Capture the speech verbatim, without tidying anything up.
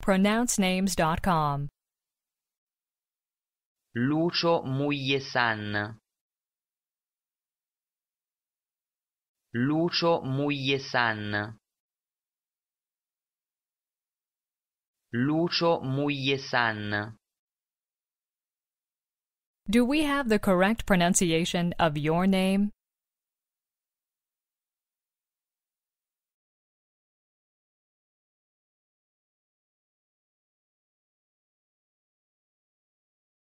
pronounce names dot com. Lucio Mujesan. Lucio Mujesan. Lucio Mujesan. Do we have the correct pronunciation of your name?